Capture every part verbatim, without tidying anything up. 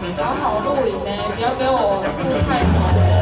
好好录影呢，不要给我录太久。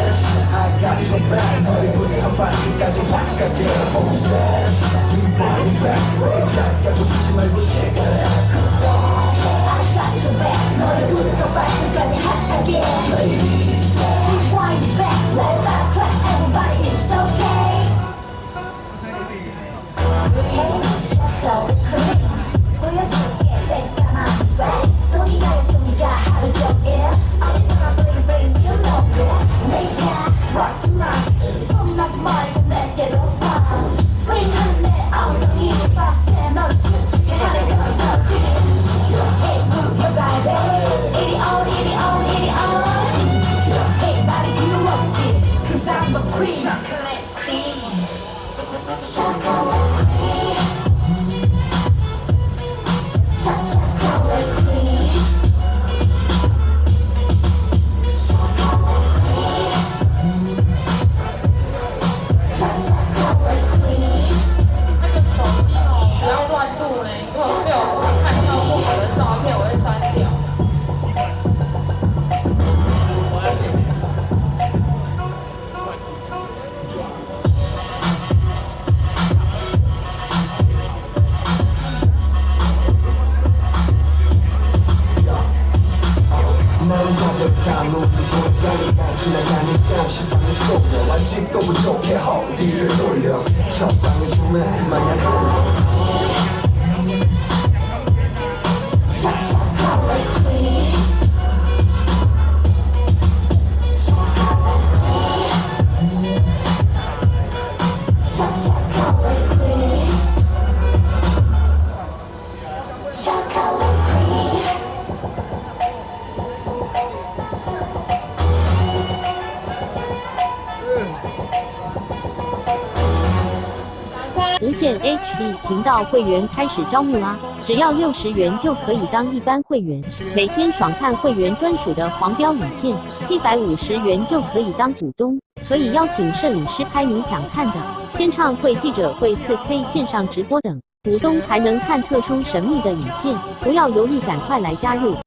无线 H D 频道会员开始招募啦！只要六十元就可以当一般会员，每天爽看会员专属的黄标影片；七百五十元就可以当股东，可以邀请摄影师拍你想看的，签唱会、记者会、四 K 线上直播等，股东还能看特殊神秘的影片。不要犹豫，赶快来加入！